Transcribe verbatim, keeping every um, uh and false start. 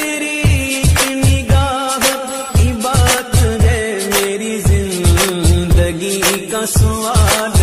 तेरी एक निगाह की बात है मेरी जिंदगी का सवाल